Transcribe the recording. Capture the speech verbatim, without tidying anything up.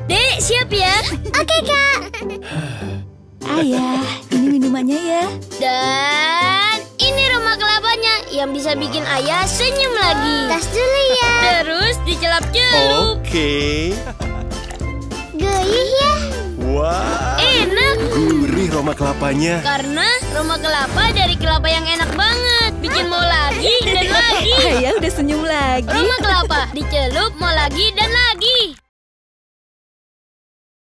Dek, siap ya? Oke, Kak. Ayah, ini minumannya ya. Dan ini Roma kelapanya yang bisa bikin ayah senyum lagi. Gas dulu ya. Terus dicelup-celup. Oke. Gurih ya. Wah. Enak. Gurih Roma kelapanya. Karena Roma kelapa dari kelapa yang enak banget. Bikin mau lagi dan lagi. Ayah udah senyum lagi. Roma kelapa dicelup mau lagi dan lagi.